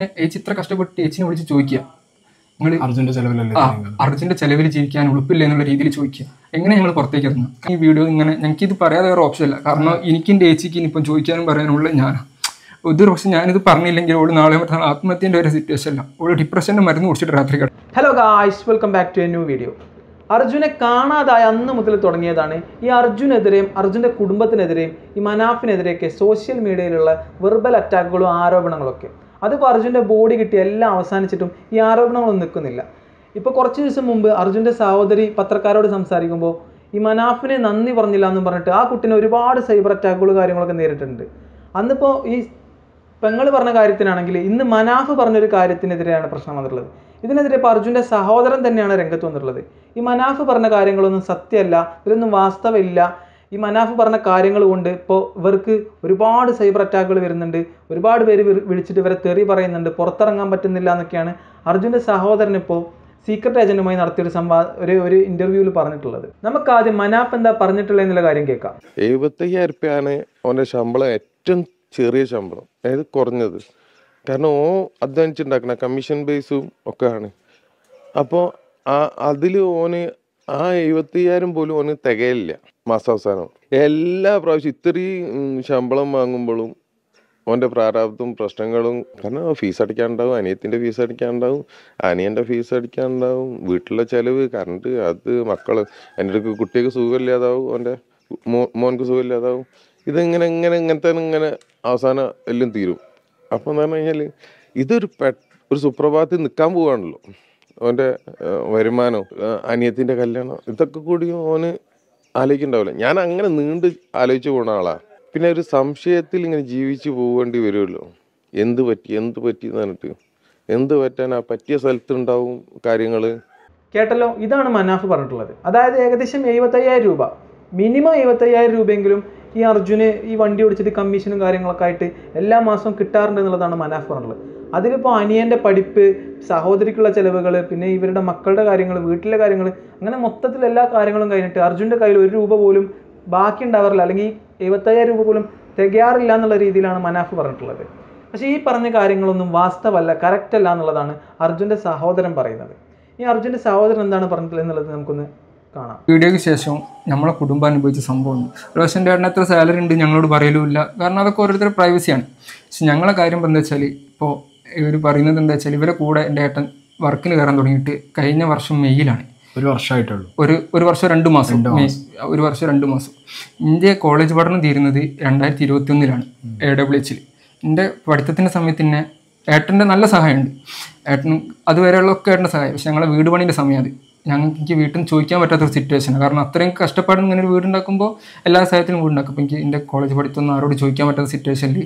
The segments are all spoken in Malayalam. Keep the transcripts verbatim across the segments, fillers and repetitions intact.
ഏച്ചി ഇത്ര കഷ്ടപ്പെട്ട് ഏച്ചിനെ വിളിച്ച് ചോദിക്കുക, നിങ്ങൾ അർജുന്റെ ചെലവിലല്ലേ ആ അർജുന്റെ ചെലവിൽ ജീവിക്കാൻ ഉളുപ്പില്ല എന്നുള്ള രീതിയിൽ ചോദിക്കുക. എങ്ങനെ ഞങ്ങൾ പുറത്തേക്ക് ഇറങ്ങും? ഈ വീഡിയോ ഇങ്ങനെ ഞങ്ങൾക്ക് ഇത് പറയാതെ വേറെ ഓപ്ഷൻ ഇല്ല. കാരണം എനിക്കും എൻ്റെ ഏച്ചിക്ക് ഇനിയിപ്പം ചോദിക്കാനും പറയാനുള്ള ഞാൻ ഇതൊരു പക്ഷെ ഞാനിത് പറഞ്ഞില്ലെങ്കിൽ ഓള് നാളെ മറ്റന്നാൾ ആത്മഹത്യൻ്റെ ഒരു സിറ്റുവേഷൻ അല്ല, ഓള് ഡിപ്രഷൻ്റെ മരുന്ന് കുടിച്ചിട്ട് രാത്രി കിടക്കും. Hello guys, welcome back to a new video. അർജുനെ കാണാതായ അന്ന് മുതൽ തുടങ്ങിയതാണ് ഈ അർജുനെതിരെയും അർജുൻ്റെ കുടുംബത്തിനെതിരെയും ഈ മനാഫിനെതിരെയൊക്കെ സോഷ്യൽ മീഡിയയിലുള്ള വെർബൽ അറ്റാക്കുകളും ആരോപണങ്ങളൊക്കെ. അതിപ്പോൾ അർജുൻ്റെ ബോഡി കിട്ടി എല്ലാം അവസാനിച്ചിട്ടും ഈ ആരോപണങ്ങളൊന്നും നിൽക്കുന്നില്ല. ഇപ്പോൾ കുറച്ച് ദിവസം മുമ്പ് അർജുൻ്റെ സഹോദരി പത്രക്കാരോട് സംസാരിക്കുമ്പോൾ ഈ മനാഫിനെ നന്ദി പറഞ്ഞില്ല എന്നും പറഞ്ഞിട്ട് ആ കുട്ടീനെ ഒരുപാട് സൈബർ അറ്റാക്കുകൾ കാര്യങ്ങളൊക്കെ നേരിട്ടുണ്ട്. അന്നിപ്പോൾ ഈ പെങ്ങൾ പറഞ്ഞ കാര്യത്തിനാണെങ്കിൽ ഇന്ന് മനാഫ് പറഞ്ഞൊരു കാര്യത്തിനെതിരെയാണ് പ്രശ്നം വന്നിട്ടുള്ളത്. ഇതിനെതിരെ ഇപ്പോൾ അർജുൻ്റെ സഹോദരൻ തന്നെയാണ് രംഗത്ത് വന്നിട്ടുള്ളത്. ഈ മനാഫ് പറഞ്ഞ കാര്യങ്ങളൊന്നും സത്യമല്ല, ഇതിലൊന്നും വാസ്തവമില്ല. ഈ മനാഫ് പറഞ്ഞ കാര്യങ്ങൾ കൊണ്ട് ഇപ്പോൾ ഇവർക്ക് ഒരുപാട് സൈബർ അറ്റാക്കുകൾ വരുന്നുണ്ട്, ഒരുപാട് പേര് വിളിച്ചിട്ട് ഇവരെ തെറി പറയുന്നുണ്ട്, പുറത്തിറങ്ങാൻ പറ്റുന്നില്ല എന്നൊക്കെയാണ് അർജുൻ്റെ സഹോദരൻ ഇപ്പോൾ സീക്രട്ട് ഏജന്റുമായി നടത്തിയൊരു സംവാദ ഒരു ഒരു ഇന്റർവ്യൂവിൽ പറഞ്ഞിട്ടുള്ളത്. നമുക്ക് ആദ്യം മനാഫ് എന്താ പറഞ്ഞിട്ടുള്ളത് എന്നുള്ള കാര്യം കേൾക്കാം. എഴുപത്തയ്യായിരം റുപ്യാണ് അവൻ്റെ ശമ്പളം, ഏറ്റവും ചെറിയ ശമ്പളം, അതായത് കുറഞ്ഞത്. കാരണം ഓ അധ്വാനിച്ചുണ്ടാക്കണ കമ്മീഷൻ ബേസും ഒക്കെ ആണ്. അപ്പോൾ ആ അതിൽ ഓന് ആ എഴുപത്തയ്യായിരം പോലും ഓന് തികയില്ല മാസാവസാനം. എല്ലാ പ്രാവശ്യം ഇത്രയും ശമ്പളം വാങ്ങുമ്പോഴും ഓൻ്റെ പ്രാരാബ്ദവും പ്രശ്നങ്ങളും, കാരണം ഫീസ് അടിക്കാനുണ്ടാവും, അനിയത്തിൻ്റെ ഫീസ് അടിക്കാനുണ്ടാവും, അനിയൻ്റെ ഫീസ് അടിക്കാനുണ്ടാവും, വീട്ടിലെ ചിലവ്, കറണ്ട്, അത് മക്കൾ, എൻ്റെ അടുക്ക് കുട്ടിക്ക് സുഖമില്ലാതാവും, ഓൻ്റെ മോ മോനക്ക് സുഖമില്ലാതാവും. ഇതെങ്ങനെ ഇങ്ങനെ ഇങ്ങനത്തെ ഇങ്ങനെ അവസാനം എല്ലാം തീരും. അപ്പോൾ എന്ന് പറഞ്ഞു കഴിഞ്ഞാൽ ഇതൊരു പെ ഒരു സുപ്രഭാതത്തിൽ നിൽക്കാൻ പോവുകയാണല്ലോ. ഓൻ്റെ വരുമാനം, അനിയത്തിൻ്റെ കല്യാണം, ഇതൊക്കെ കൂടി ഓന് ആലോചിക്കുന്നുണ്ടാവില്ല. ഞാൻ അങ്ങനെ നീണ്ട് ആലോചിച്ച് പോകുന്ന ആളാണ്. പിന്നെ ഒരു സംശയത്തിൽ ഇങ്ങനെ ജീവിച്ച് പോകേണ്ടി വരുമല്ലോ. എന്ത് പറ്റി എന്ത് പറ്റി എന്ന് പറഞ്ഞിട്ട് എന്ത് പറ്റാൻ ആ പറ്റിയ സ്ഥലത്തുണ്ടാവും കാര്യങ്ങൾ. കേട്ടല്ലോ, ഇതാണ് മനാഫ് പറഞ്ഞിട്ടുള്ളത്. അതായത് ഏകദേശം എഴുപത്തയ്യായിരം രൂപ, മിനിമം എഴുപത്തയ്യായിരം രൂപയെങ്കിലും ഈ അർജുന് ഈ വണ്ടി ഓടിച്ചിട്ട് കമ്മീഷനും കാര്യങ്ങളൊക്കെ ആയിട്ട് എല്ലാ മാസവും കിട്ടാറുണ്ട് എന്നുള്ളതാണ് മനാഫ് പറഞ്ഞിട്ടുള്ളത്. അതിലിപ്പോൾ അനിയൻ്റെ പഠിപ്പ്, സഹോദരിക്കുള്ള ചിലവുകൾ, പിന്നെ ഇവരുടെ മക്കളുടെ കാര്യങ്ങൾ, വീട്ടിലെ കാര്യങ്ങൾ, അങ്ങനെ മൊത്തത്തിൽ എല്ലാ കാര്യങ്ങളും കഴിഞ്ഞിട്ട് അർജുൻ്റെ കയ്യിൽ ഒരു രൂപ പോലും ബാക്കി ഉണ്ടാവാറില്ല, അല്ലെങ്കിൽ എഴുപത്തയ്യായിരം രൂപ പോലും തികയാറില്ല എന്നുള്ള രീതിയിലാണ് മനാഫ് പറഞ്ഞിട്ടുള്ളത്. പക്ഷേ ഈ പറഞ്ഞ കാര്യങ്ങളൊന്നും വാസ്തവല്ല, കറക്റ്റ് അല്ല എന്നുള്ളതാണ് അർജുൻ്റെ സഹോദരൻ പറയുന്നത്. ഈ അർജുൻ്റെ സഹോദരൻ എന്താണ് പറഞ്ഞിട്ടുള്ളത് എന്നുള്ളത് നമുക്കൊന്ന് കാണാം. വീഡിയോയ്ക്ക് ശേഷം നമ്മളെ കുടുംബം അനുഭവിച്ച സംഭവം റോഷൻ്റെ ഏട്ടന് എത്ര സാലറി ഉണ്ട് ഞങ്ങളോട് പറയലുമില്ല, കാരണം അതൊക്കെ ഓരോരുത്തരുടെ പ്രൈവസിയാണ്. പക്ഷെ ഞങ്ങളെ കാര്യം എന്താ വെച്ചാൽ, ഇപ്പോൾ ഇവർ പറയുന്നത് എന്താ വെച്ചാൽ, ഇവരെ കൂടെ എൻ്റെ ഏട്ടൻ വർക്കിന് കയറാൻ തുടങ്ങിയിട്ട് കഴിഞ്ഞ വർഷം മെയ്യിലാണ്. ഒരു വർഷമായിട്ടുള്ളൂ. ഒരു ഒരു വർഷം രണ്ട് മാസം ഒരു വർഷം രണ്ട് മാസം എൻ്റെ കോളേജ് പഠനം തീരുന്നത് രണ്ടായിരത്തി ഇരുപത്തി ഒന്നിലാണ് എ ഡബ്ല്യു എച്ചിൽ. എൻ്റെ പഠിത്തത്തിൻ്റെ സമയത്ത് തന്നെ ഏട്ടൻ്റെ നല്ല സഹായമുണ്ട്. ഏട്ടൻ അതുവരെയുള്ളൊക്കെ ഏട്ടൻ്റെ സഹായം. പക്ഷെ ഞങ്ങളെ വീട് പണീൻ്റെ സമയം അത് ഞങ്ങൾക്ക് എനിക്ക് വീട്ടിൽ നിന്ന് ചോദിക്കാൻ പറ്റാത്തൊരു സിറ്റുവേഷനാണ്. കാരണം അത്രയും കഷ്ടപ്പാടും ഇങ്ങനെ ഒരു വീടുണ്ടാക്കുമ്പോൾ എല്ലാ സഹായത്തിനും വീടുണ്ടാക്കും. അപ്പോൾ എനിക്ക് എൻ്റെ കോളേജ് പഠിത്തമൊന്നും ആരോട് ചോദിക്കാൻ പറ്റാത്ത സിറ്റുവേഷനിൽ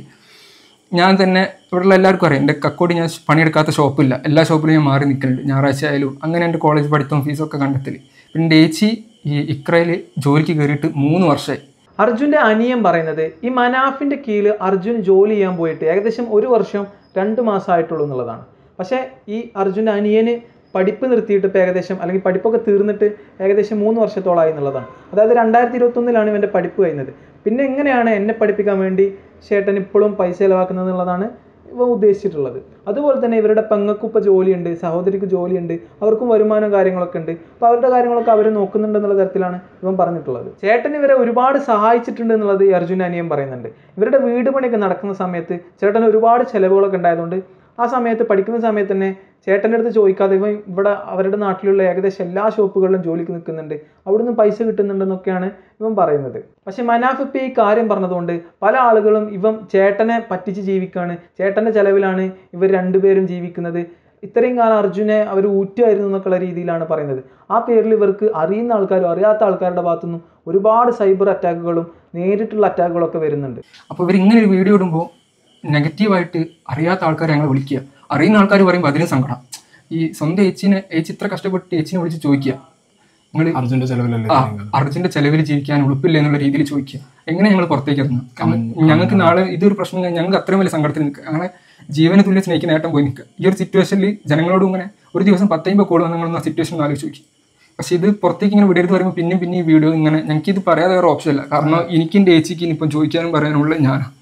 ഞാൻ തന്നെ ഇവിടെയുള്ള എല്ലാവർക്കും അറിയാം, എൻ്റെ കക്കോടി ഞാൻ പണിയെടുക്കാത്ത ഷോപ്പില്ല, എല്ലാ ഷോപ്പിലും ഞാൻ മാറി നിൽക്കുന്നുണ്ട്, ഞായറാഴ്ച ആയാലും. അങ്ങനെ എൻ്റെ കോളേജ് പഠിത്തവും ഫീസൊക്കെ കണ്ടെത്തൽ. പിന്നെ എൻ്റെ ചേച്ചി ഈ ഇക്രയിൽ ജോലിക്ക് കയറിയിട്ട് മൂന്ന് വർഷമായി. അർജുൻ്റെ അനിയൻ പറയുന്നത് ഈ മനാഫിൻ്റെ കീഴിൽ അർജുൻ ജോലി ചെയ്യാൻ പോയിട്ട് ഏകദേശം ഒരു വർഷം രണ്ട് മാസമായിട്ടുള്ളൂ എന്നുള്ളതാണ്. പക്ഷേ ഈ അർജുൻ്റെ അനിയന് പഠിപ്പ് നിർത്തിയിട്ട് ഇപ്പോൾ ഏകദേശം, അല്ലെങ്കിൽ പഠിപ്പൊക്കെ തീർന്നിട്ട് ഏകദേശം മൂന്ന് വർഷത്തോളമായി എന്നുള്ളതാണ്. അതായത് രണ്ടായിരത്തി ഇരുപത്തൊന്നിലാണ് ഇവൻ്റെ പഠിപ്പ് കഴിഞ്ഞത്. പിന്നെ എങ്ങനെയാണ് എന്നെ പഠിപ്പിക്കാൻ വേണ്ടി ചേട്ടൻ ഇപ്പോഴും പൈസ ചിലവാക്കുന്നത് എന്നുള്ളതാണ് ഇവ ഉദ്ദേശിച്ചിട്ടുള്ളത്. അതുപോലെ തന്നെ ഇവരുടെ പെങ്ങൾക്കും ഇപ്പോൾ ജോലിയുണ്ട്, സഹോദരിക്ക് ജോലിയുണ്ട്, അവർക്കും വരുമാനവും കാര്യങ്ങളൊക്കെ ഉണ്ട്. അപ്പോൾ അവരുടെ കാര്യങ്ങളൊക്കെ അവർ നോക്കുന്നുണ്ട് എന്നുള്ള തരത്തിലാണ് ഇവൻ പറഞ്ഞിട്ടുള്ളത്. ചേട്ടൻ ഇവരെ ഒരുപാട് സഹായിച്ചിട്ടുണ്ട് എന്നുള്ളത് ഈ അർജുൻ അനിയൻ പറയുന്നുണ്ട്. ഇവരുടെ വീട് പണിയൊക്കെ നടക്കുന്ന സമയത്ത് ചേട്ടൻ ഒരുപാട് ചിലവുകളൊക്കെ ഉണ്ടായതുകൊണ്ട് ആ സമയത്ത് പഠിക്കുന്ന സമയത്ത് തന്നെ ചേട്ടൻ്റെ അടുത്ത് ചോദിക്കാതെ ഇവൻ ഇവിടെ അവരുടെ നാട്ടിലുള്ള ഏകദേശം എല്ലാ ഷോപ്പുകളിലും ജോലിക്ക് നിൽക്കുന്നുണ്ട്, അവിടുന്ന് പൈസ കിട്ടുന്നുണ്ടെന്നൊക്കെയാണ് ഇവൻ പറയുന്നത്. പക്ഷെ മനാഫ് ഇപ്പോൾ ഈ കാര്യം പറഞ്ഞതുകൊണ്ട് പല ആളുകളും ഇവൻ ചേട്ടനെ പറ്റിച്ച് ജീവിക്കുകയാണ്, ചേട്ടൻ്റെ ചിലവിലാണ് ഇവർ രണ്ടുപേരും ജീവിക്കുന്നത്, ഇത്രയും കാലം അർജുനെ അവർ ഊറ്റുമായിരുന്നു എന്നൊക്കെയുള്ള രീതിയിലാണ് പറയുന്നത്. ആ പേരിൽ ഇവർക്ക് അറിയുന്ന ആൾക്കാരും അറിയാത്ത ആൾക്കാരുടെ ഭാഗത്തുനിന്നും ഒരുപാട് സൈബർ അറ്റാക്കുകളും നേരിട്ടുള്ള അറ്റാക്കുകളൊക്കെ വരുന്നുണ്ട്. അപ്പോൾ ഇവർ ഇങ്ങനെ ഒരു വീഡിയോ ഇടുമ്പോൾ നെഗറ്റീവായിട്ട് അറിയാത്ത ആൾക്കാരെ ഞങ്ങൾ വിളിക്കുക, അറിയുന്ന ആൾക്കാർ പറയുമ്പോൾ അതിനും സങ്കടം. ഈ സ്വന്തം ഏച്ചിനെ ഏച്ചി ഇത്ര കഷ്ടപ്പെട്ട് ഏച്ചിനെ വിളിച്ച് ചോദിക്കുക, നിങ്ങൾ അർജുന്റെ ചെലവിലല്ലേ ആ അർജുന്റെ ചെലവിൽ ജീവിക്കാൻ ഉളുപ്പില്ല എന്നുള്ള രീതിയിൽ ചോദിക്കുക. എങ്ങനെ ഞങ്ങൾ പുറത്തേക്ക് ഇറങ്ങും? ഞങ്ങൾക്ക് നാളെ ഇതൊരു പ്രശ്നം, ഞങ്ങൾക്ക് അത്രയും വലിയ സങ്കടത്തിൽ നിൽക്കുക, ഞങ്ങളെ ജീവനെ തുല്യ സ്നേഹിക്കുന്ന ഏട്ടൻ പോയി നിൽക്കുക. ഈ ഒരു സിറ്റുവേഷനിൽ ജനങ്ങളോടും ഇങ്ങനെ ഒരു ദിവസം പത്തമ്പത് കോൾ വന്ന് ആ സിറ്റുവേഷൻ ആലോചിച്ച് നോക്കി. പക്ഷെ ഇത് പുറത്തേക്ക് ഇങ്ങനെ വിടരുത് പറയുമ്പോൾ പിന്നെയും പിന്നെ ഈ വീഡിയോ ഇങ്ങനെ ഞങ്ങൾക്ക് ഇത് പറയാതെ വേറെ ഓപ്ഷൻ ഇല്ല. കാരണം എനിക്ക് എൻ്റെ ഏച്ചിക്ക് ഇനിയിപ്പം ചോദിക്കാനും പറയാനുള്ള ഞാൻ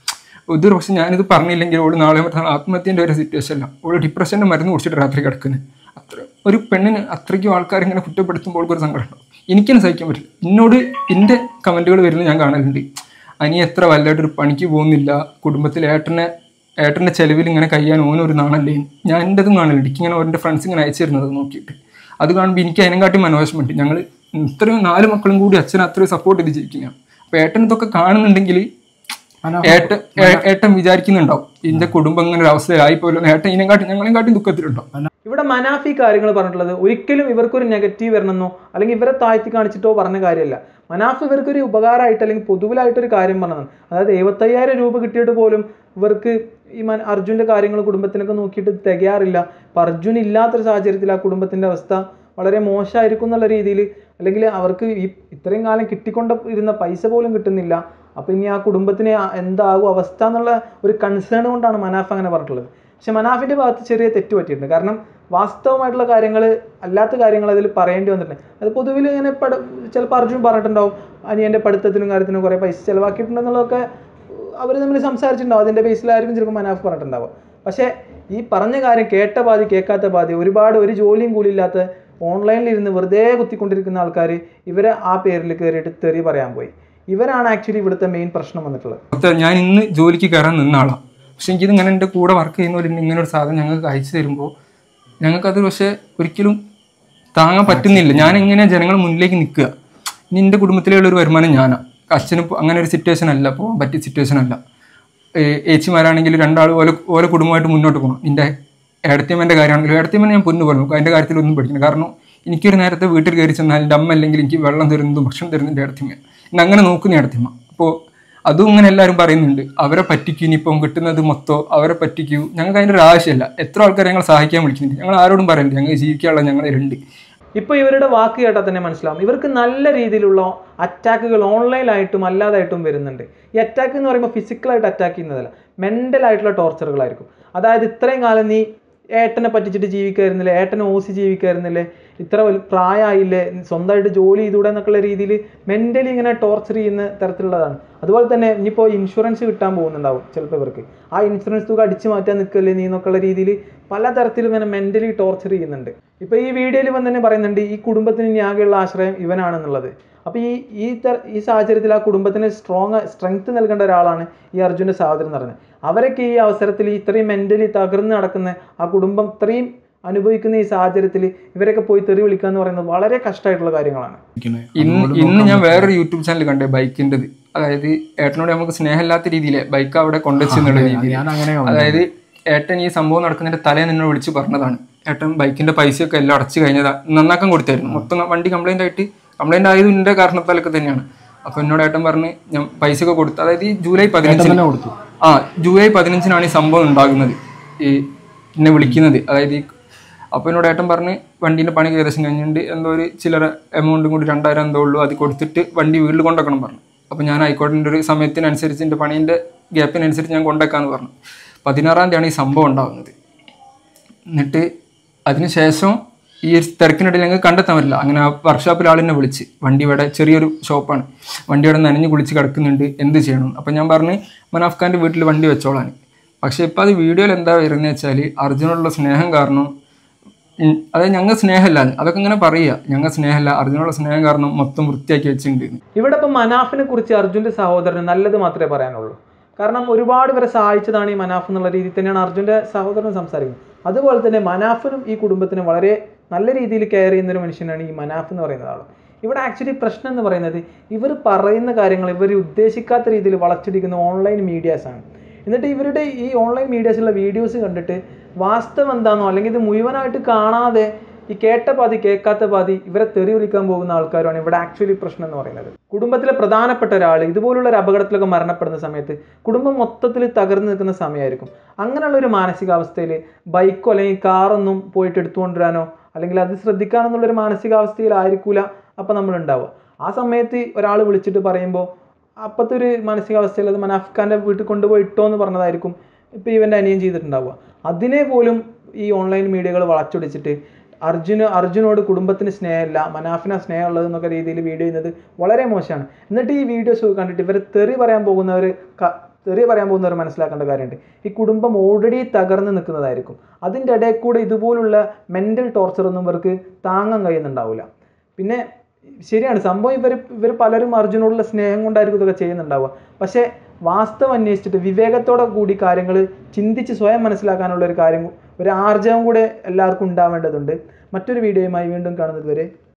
ഇതൊരു പക്ഷേ ഞാനിത് പറഞ്ഞില്ലെങ്കിൽ ഓള് നാളെ മറ്റന്നാൾ ആത്മഹത്യൻ്റെ ഒരു സിറ്റുവേഷൻ അല്ല, ഓള് ഡിപ്രഷൻ്റെ മരുന്ന് കുടിച്ചിട്ട് രാത്രി കിടക്കുന്നത്. അത്ര ഒരു പെണ്ണിന് അത്രയ്ക്കും ആൾക്കാർ ഇങ്ങനെ കുറ്റപ്പെടുത്തുമ്പോൾ ഒരു സങ്കടം ഉണ്ടാവും. എനിക്കെന്നെ സഹിക്കാൻ പറ്റില്ല. എന്നോട് എൻ്റെ കമൻറ്റുകൾ വരുന്നത് ഞാൻ കാണലുണ്ട്, അനി എത്ര വലുതായിട്ടൊരു പണിക്ക് പോകുന്നില്ല, കുടുംബത്തിൽ ഏട്ടനെ ഏട്ടൻ്റെ ചിലവിൽ ഇങ്ങനെ കഴിയാൻ ഓനൊരു നാണല്ലേ. ഞാൻ എൻ്റെതും കാണലുണ്ട്, എനിക്കിങ്ങനെ ഓരോ ഫ്രണ്ട്സ് ഇങ്ങനെ അയച്ചു തരുന്നത് നോക്കിയിട്ട് അത് കാണുമ്പോൾ എനിക്ക് അതിനെക്കാട്ടി മനോവിഷമുണ്ട്. ഞങ്ങൾ ഇത്രയും നാല് മക്കളും കൂടി അച്ഛനെ അത്രയും സപ്പോർട്ട് ചെയ്ത് ജീവിക്കുന്നതാണ്. അപ്പോൾ ഏട്ടൻ ഇതൊക്കെ കാണുന്നുണ്ടെങ്കിൽ ഏട്ടൻ ഏട്ടൻ വിചാരിക്കുന്നുണ്ടാവും എൻ്റെ കുടുംബം ഇങ്ങനെ ഒരു അവസ്ഥയിലായിപ്പോലോ, ഏട്ടൻ ഇതിനെക്കാട്ടി ഞങ്ങളെയും കാട്ടി ദുഃഖത്തിലുണ്ടാവും. ഇവിടെ മനാഫി കാര്യങ്ങൾ പറഞ്ഞിട്ടുള്ളത് ഒരിക്കലും ഇവർക്കൊരു നെഗറ്റീവ് വരണമെന്നോ അല്ലെങ്കിൽ ഇവരെ താഴ്ത്തി കാണിച്ചിട്ടോ പറഞ്ഞ കാര്യമല്ല. മനാഫ് ഇവർക്കൊരു ഉപകാരമായിട്ട് അല്ലെങ്കിൽ പൊതുവിലായിട്ടൊരു കാര്യം പറഞ്ഞതാണ്. അതായത് എഴുപത്തയ്യായിരം രൂപ കിട്ടിയിട്ട് പോലും ഇവർക്ക് ഈ മൻ അർജുൻ്റെ കാര്യങ്ങൾ കുടുംബത്തിനൊക്കെ നോക്കിയിട്ട് തികയാറില്ല. അപ്പം അർജുൻ ഇല്ലാത്തൊരു സാഹചര്യത്തിൽ ആ കുടുംബത്തിൻ്റെ അവസ്ഥ വളരെ മോശമായിരിക്കും എന്നുള്ള രീതിയിൽ, അല്ലെങ്കിൽ അവർക്ക് ഈ ഇത്രയും കാലം കിട്ടിക്കൊണ്ട് ഇരുന്ന പൈസ പോലും കിട്ടുന്നില്ല. അപ്പം ഇനി ആ കുടുംബത്തിന് എന്താകും അവസ്ഥ എന്നുള്ള ഒരു കൺസേൺ കൊണ്ടാണ് മനാഫ് അങ്ങനെ പറഞ്ഞിട്ടുള്ളത്. പക്ഷെ മനാഫിൻ്റെ ഭാഗത്ത് ചെറിയ തെറ്റ് പറ്റിയിട്ടുണ്ട്. കാരണം വാസ്തവമായിട്ടുള്ള കാര്യങ്ങൾ അല്ലാത്ത കാര്യങ്ങൾ അതിൽ പറയേണ്ടി വന്നിട്ടുണ്ട്. അത് പൊതുവിൽ ഇങ്ങനെ പഠ ചിലപ്പോൾ അർജുൻ പറഞ്ഞിട്ടുണ്ടാവും അനിയൻ്റെ പഠിത്തത്തിനും കാര്യത്തിനും കുറേ പൈസ ചിലവാക്കിയിട്ടുണ്ടെന്നുള്ളതൊക്കെ അവർ തമ്മിൽ സംസാരിച്ചിട്ടുണ്ടാവും. അതിൻ്റെ ബേസിലായിരിക്കും ചിലപ്പോൾ മനാഫ് പറഞ്ഞിട്ടുണ്ടാവുക. പക്ഷേ ഈ പറഞ്ഞ കാര്യം കേട്ട പാതി കേൾക്കാത്ത പാതി, ഒരുപാട് ഒരു ജോലിയും കൂലിയില്ലാത്ത ഓൺലൈനിൽ ഇരുന്ന് വെറുതെ കുത്തിക്കൊണ്ടിരിക്കുന്ന ആൾക്കാർ ഇവരെ ആ പേരിൽ കയറിയിട്ട് തെറി പറയാൻ പോയി. ഇവരാണ് ആക്ച്വലി ഇവിടുത്തെ മെയിൻ പ്രശ്നം വന്നിട്ടുള്ളത്. ഞാൻ ഇന്ന് ജോലിക്ക് കയറാൻ നിന്ന ആളാണ്, പക്ഷെ എനിക്കിത് ഇങ്ങനെ എൻ്റെ കൂടെ വർക്ക് ചെയ്യുന്നവർ ഇങ്ങനെ ഒരു സാധനം ഞങ്ങൾക്ക് അയച്ചു തരുമ്പോൾ ഞങ്ങൾക്കത് പക്ഷേ ഒരിക്കലും താങ്ങാൻ പറ്റുന്നില്ല. ഞാൻ എങ്ങനെയാണ് ജനങ്ങൾ മുന്നിലേക്ക് നിൽക്കുക? ഇനി എൻ്റെ കുടുംബത്തിലുള്ള ഒരു വരുമാനം ഞാനാണ്. അച്ഛന് അങ്ങനെ ഒരു സിറ്റുവേഷൻ അല്ല, പോകാൻ പറ്റിയ സിറ്റുവേഷൻ അല്ല. ഏച്ചിമാരാണെങ്കിൽ രണ്ടാൾ ഓരോ ഓരോ കുടുംബമായിട്ട് മുന്നോട്ട് പോകണം. എൻ്റെ ഏടത്തിയമ്മൻ്റെ കാര്യമാണെങ്കിലും ഏടത്തിയമ്മനെ ഞാൻ പൊന്നു പറഞ്ഞു അതിൻ്റെ കാര്യത്തിലൊന്നും പഠിക്കണം. കാരണം എനിക്കൊരു നേരത്തെ വീട്ടിൽ കയറി ചെന്നാൽ എൻ്റെ അമ്മ അല്ലെങ്കിൽ എനിക്ക് വെള്ളം തരുന്നതും ഭക്ഷണം തരുന്നതിൻ്റെ ഏടത്തിയമ്മ എന്നെ അങ്ങനെ നോക്കുന്ന ഏടത്തിയമ്മ. അപ്പോൾ അതും ഇങ്ങനെ എല്ലാവരും പറയുന്നുണ്ട്, അവരെ പറ്റിക്കൂ, ഇനിയിപ്പം കിട്ടുന്നത് മൊത്തം അവരെ പറ്റിക്കൂ. ഞങ്ങൾക്ക് അതിൻ്റെ ഒരു ആവശ്യമില്ല. എത്ര ആൾക്കാരെ ഞങ്ങൾ സഹായിക്കാൻ വിളിക്കുന്നുണ്ട്, ഞങ്ങൾ ആരോടും പറയുന്നുണ്ട്, ഞങ്ങൾ ജീവിക്കാനുള്ള ഞങ്ങളിലുണ്ട്. ഇപ്പോൾ ഇവരുടെ വാക്ക് കേട്ടാൽ തന്നെ മനസ്സിലാവും ഇവർക്ക് നല്ല രീതിയിലുള്ള അറ്റാക്കുകൾ ഓൺലൈനായിട്ടും അല്ലാതായിട്ടും വരുന്നുണ്ട്. ഈ അറ്റാക്ക് എന്ന് പറയുമ്പോൾ ഫിസിക്കലായിട്ട് അറ്റാക്ക് ചെയ്യുന്നതല്ല, മെൻ്റലായിട്ടുള്ള ടോർച്ചറുകളായിരിക്കും. അതായത് ഇത്രയും കാലം നീ ഏട്ടനെ പറ്റിച്ചിട്ട് ജീവിക്കായിരുന്നില്ലേ, ഏട്ടനെ ഓസി ജീവിക്കായിരുന്നില്ലേ, ഇത്ര പ്രായമായില്ലേ, സ്വന്തമായിട്ട് ജോലി ചെയ്തുകൂടെ എന്നൊക്കെയുള്ള രീതിയിൽ മെൻ്റലി ഇങ്ങനെ ടോർച്ചർ ചെയ്യുന്ന തരത്തിലുള്ളതാണ്. അതുപോലെ തന്നെ ഇനിയിപ്പോൾ ഇൻഷുറൻസ് കിട്ടാൻ പോകുന്നുണ്ടാവും ചിലപ്പോൾ ഇവർക്ക്, ആ ഇൻഷുറൻസ് തുക അടിച്ചു മാറ്റാൻ നിൽക്കല്ലേ നീ എന്നൊക്കെയുള്ള രീതിയിൽ പലതരത്തിലും ഇങ്ങനെ മെൻ്റലി ടോർച്ചർ ചെയ്യുന്നുണ്ട്. ഇപ്പോൾ ഈ വീഡിയോയിൽ വന്ന് തന്നെ പറയുന്നുണ്ട് ഈ കുടുംബത്തിന് ഇനി ആകെയുള്ള ആശ്രയം ഇവനാണെന്നുള്ളത്. അപ്പോൾ ഈ ഈ തര ഈ സാഹചര്യത്തിൽ ആ കുടുംബത്തിന് സ്ട്രോങ് സ്ട്രെങ്ത് നൽകേണ്ട ഒരാളാണ് ഈ അർജുൻ്റെ സഹോദരൻ എന്ന് പറയുന്നത്. അവരൊക്കെ ഈ അവസരത്തിൽ ഇത്രയും മെൻ്റലി തകർന്ന് നടക്കുന്ന ആ കുടുംബം ഇത്രയും അനുഭവിക്കുന്ന ഈ സാഹചര്യത്തിൽ ഇവരൊക്കെ പോയി തെറി വിളിക്കുക എന്ന് പറയുന്നത് വളരെ കഷ്ടമായിട്ടുള്ള കാര്യങ്ങളാണ്. ഇന്ന് ഇന്ന് ഞാൻ വേറൊരു യൂട്യൂബ് ചാനൽ കണ്ടേ ബൈക്കിൻ്റെത്. അതായത് ഏട്ടനോട് നമുക്ക് സ്നേഹമില്ലാത്ത രീതിയിൽ ബൈക്ക് അവിടെ കൊണ്ടുവച്ചെന്നുള്ള രീതിയിൽ. അതായത് ഏട്ടൻ ഈ സംഭവം നടക്കുന്നതിൻ്റെ തലേ നിന്നോട് വിളിച്ച് പറഞ്ഞതാണ്, ഏട്ടൻ ബൈക്കിൻ്റെ പൈസയൊക്കെ എല്ലാം അടച്ചു കഴിഞ്ഞതാ, നന്നാക്കാൻ കൊടുത്തായിരുന്നു. മൊത്തം വണ്ടി കംപ്ലൈൻ്റ് ആയിട്ട് കംപ്ലൈൻ്റ് ആയത് എൻ്റെ കാരണത്താലൊക്കെ തന്നെയാണ്. അപ്പോൾ എന്നോട് ഏട്ടൻ പറഞ്ഞ് ഞാൻ പൈസയൊക്കെ കൊടുത്തു. അതായത് ഈ ജൂലൈ പതിനഞ്ചിന് കൊടുത്തു. ആ ജൂലൈ പതിനഞ്ചിനാണ് ഈ സംഭവം ഉണ്ടാകുന്നത്, ഈ എന്നെ വിളിക്കുന്നത്. അതായത് ഈ അപ്പോൾ എന്നോട് ഏട്ടൻ പറഞ്ഞ് വണ്ടീൻ്റെ പണി ഏകദേശം കഴിഞ്ഞിട്ടുണ്ട്, എന്തോ ഒരു ചില്ലറ എമൗണ്ടും കൂടി രണ്ടായിരം എന്തോ ഉള്ളൂ, അത് കൊടുത്തിട്ട് വണ്ടി വീട്ടിൽ കൊണ്ടുവെക്കണം പറഞ്ഞു. അപ്പോൾ ഞാൻ ആയിക്കോട്ടെ ഒരു സമയത്തിനനുസരിച്ച് എൻ്റെ പണീൻ്റെ ഗ്യാപ്പിനനുസരിച്ച് ഞാൻ കൊണ്ടുവെക്കാമെന്ന് പറഞ്ഞു. പതിനാറാം തീയതിയാണ് ഈ സംഭവം ഉണ്ടാകുന്നത്. എന്നിട്ട് അതിന് ശേഷം ഈ ഒരു തിരക്കിനിടയിൽ ഞങ്ങൾക്ക് കണ്ടെത്താൻ പറ്റില്ല. അങ്ങനെ ആ വർക്ക്ഷോപ്പിൽ ആളിനെ വിളിച്ച്, വണ്ടി ഇവിടെ ചെറിയൊരു ഷോപ്പാണ്, വണ്ടി ഇവിടെ നനഞ്ഞ് കുളിച്ച് കിടക്കുന്നുണ്ട്, എന്ത് ചെയ്യണം? അപ്പം ഞാൻ പറഞ്ഞ് മനാഫ് ഖാൻ്റെ വീട്ടിൽ വണ്ടി വെച്ചോളാൻ. പക്ഷേ ഇപ്പം അത് വീഡിയോയിൽ എന്താ വരുന്നത് വെച്ചാൽ അർജുനോടുള്ള സ്നേഹം കാരണം, അതായത് ഞങ്ങൾ സ്നേഹമല്ല, അതൊക്കെ ഇങ്ങനെ പറയുക, ഞങ്ങൾ സ്നേഹമല്ല, അർജുനോടുള്ള സ്നേഹം കാരണം മൊത്തം വൃത്തിയാക്കി വെച്ചിട്ടുണ്ട്. ഇവിടെ ഇപ്പം മനാഫിനെ കുറിച്ച് അർജുൻ്റെ സഹോദരന് നല്ലത് മാത്രമേ പറയാനുള്ളൂ. കാരണം ഒരുപാട് പേരെ സഹായിച്ചതാണ് ഈ മനാഫ് എന്നുള്ള രീതിയിൽ തന്നെയാണ് അർജുൻ്റെ സഹോദരൻ സംസാരിക്കുന്നത്. അതുപോലെ തന്നെ മനാഫിനും ഈ കുടുംബത്തിനും വളരെ നല്ല രീതിയിൽ കെയർ ചെയ്യുന്നൊരു മനുഷ്യനാണ് ഈ മനാഫ് എന്ന് പറയുന്ന ആൾ. ഇവിടെ ആക്ച്വലി പ്രശ്നം എന്ന് പറയുന്നത് ഇവർ പറയുന്ന കാര്യങ്ങൾ ഇവർ ഉദ്ദേശിക്കാത്ത രീതിയിൽ വളച്ചൊടിക്കുന്ന ഓൺലൈൻ മീഡിയാസാണ്. എന്നിട്ട് ഇവരുടെ ഈ ഓൺലൈൻ മീഡിയാസിലുള്ള വീഡിയോസ് കണ്ടിട്ട് വാസ്തവം എന്താണെന്നോ അല്ലെങ്കിൽ ഇത് മുഴുവനായിട്ട് കാണാതെ ഈ കേട്ട പാതി കേൾക്കാത്ത പാതി ഇവരെ തെറി വിളിക്കാൻ പോകുന്ന ആൾക്കാരാണ് ഇവിടെ ആക്ച്വലി പ്രശ്നം എന്ന് പറയുന്നത്. കുടുംബത്തിലെ പ്രധാനപ്പെട്ട ഒരാൾ ഇതുപോലുള്ള ഒരു അപകടത്തിലൊക്കെ മരണപ്പെടുന്ന സമയത്ത് കുടുംബം മൊത്തത്തിൽ തകർന്നു നിൽക്കുന്ന സമയമായിരിക്കും. അങ്ങനെയുള്ള ഒരു മാനസികാവസ്ഥയിൽ ബൈക്കോ അല്ലെങ്കിൽ കാറൊന്നും പോയിട്ട് എടുത്തുകൊണ്ടുവരാനോ അല്ലെങ്കിൽ അത് ശ്രദ്ധിക്കാനെന്നുള്ളൊരു മാനസികാവസ്ഥയിലായിരിക്കില്ല അപ്പം നമ്മൾ ഉണ്ടാവുക. ആ സമയത്ത് ഒരാൾ വിളിച്ചിട്ട് പറയുമ്പോൾ അപ്പോഴത്തെ ഒരു മാനസികാവസ്ഥയിൽ അത് മനാഫ് ഖാൻ്റെ വീട്ടിൽ കൊണ്ടുപോയി ഇട്ടോ എന്ന് പറഞ്ഞതായിരിക്കും ഇപ്പോൾ ഇവൻ്റെ അനിയൻ ചെയ്തിട്ടുണ്ടാവുക. അതിനെ പോലും ഈ ഓൺലൈൻ മീഡിയകൾ വളച്ചൊടിച്ചിട്ട് അർജുന് അർജുനോട് കുടുംബത്തിന് സ്നേഹമില്ല, മനാഫിന് സ്നേഹമുള്ളത് എന്നൊക്കെ രീതിയിൽ വീഡിയോ ചെയ്യുന്നത് വളരെ മോശമാണ്. എന്നിട്ട് ഈ വീഡിയോസ് കണ്ടിട്ട് ഇവർ തെറി പറയാൻ പോകുന്നവർ തെറിയ പറയാൻ പോകുന്നവർ മനസ്സിലാക്കേണ്ട കാര്യമുണ്ട്. ഈ കുടുംബം ഓൾറെഡി തകർന്ന് നിൽക്കുന്നതായിരിക്കും. അതിൻ്റെ ഇടയിൽ കൂടെ ഇതുപോലുള്ള മെൻ്റൽ ടോർച്ചറൊന്നും ഇവർക്ക് താങ്ങാൻ കഴിയുന്നുണ്ടാവില്ല. പിന്നെ ശരിയാണ് സംഭവം, ഇവർ ഇവർ പലരും അർജുനോടുള്ള സ്നേഹം കൊണ്ടായിരിക്കും ഇതൊക്കെ ചെയ്യുന്നുണ്ടാവുക. പക്ഷേ വാസ്തവം അന്വേഷിച്ചിട്ട് വിവേകത്തോടെ കൂടി കാര്യങ്ങൾ ചിന്തിച്ച് സ്വയം മനസ്സിലാക്കാനുള്ള ഒരു കാര്യം, ഒരു ആർജവം കൂടെ എല്ലാവർക്കും ഉണ്ടാവേണ്ടതുണ്ട്. മറ്റൊരു വീഡിയോയുമായി വീണ്ടും കാണുന്നത് വരെ